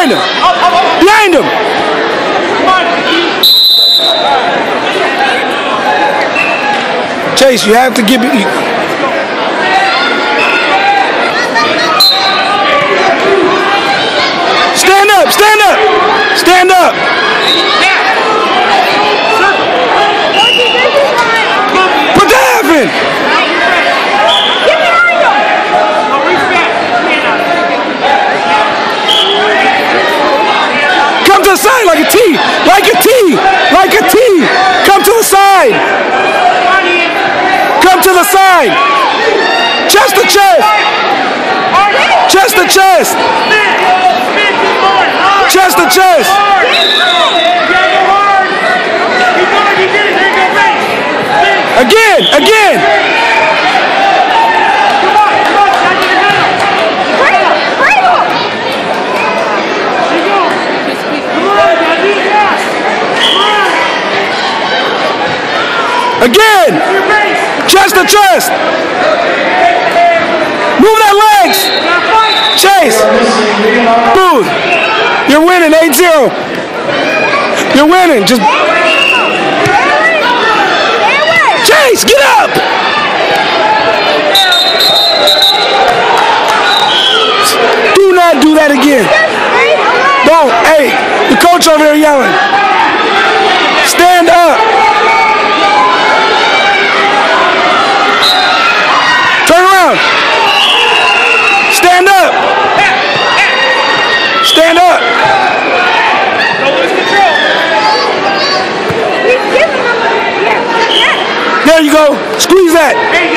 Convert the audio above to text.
Behind him. Behind him. Chase, you have to give it. Stand up. Stand up. Stand up. Put the half in. Come to the side like a T. Like a T. Like a T. Come to the side. Come to the side. Chest to chest. Chest to chest. Chest to chest. Again. Again. Again. Chest to chest. Move that legs. Chase. Booth. You're winning 8-0. You're winning. Just Chase, get up. Do not do that again. Don't. Hey, the coach over there yelling. Stand up. Turn around. Stand up. Stand up. Don't lose control. There you go. Squeeze that.